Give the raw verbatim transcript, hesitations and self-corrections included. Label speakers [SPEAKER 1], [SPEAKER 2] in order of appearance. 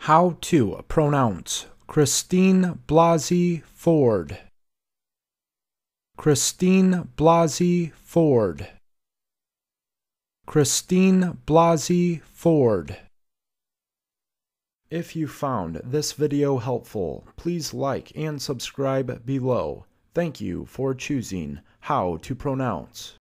[SPEAKER 1] How to pronounce Christine Blasey Ford. Christine Blasey Ford. Christine Blasey Ford. If you found this video helpful, please like and subscribe below. Thank you for choosing How to Pronounce.